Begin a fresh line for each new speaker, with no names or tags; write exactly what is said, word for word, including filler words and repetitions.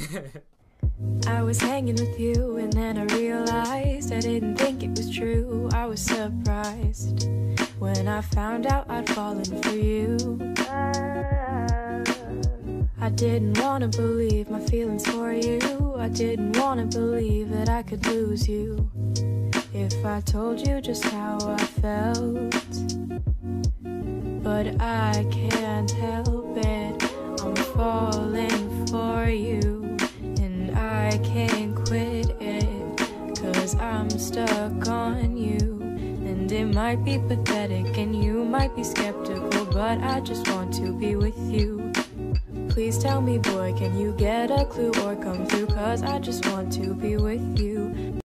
I was hanging with you and then I realized I didn't think it was true. I was surprised when I found out I'd fallen for you. I didn't want to believe my feelings for you. I didn't want to believe that I could lose you if I told you just how I felt. But I can't help it, I'm falling for you, and I can't quit it, 'cause I'm stuck on you. And it might be pathetic and you might be skeptical, but I just want to be with you. Please tell me, boy, can you get a clue or come through, 'cause I just want to be with you.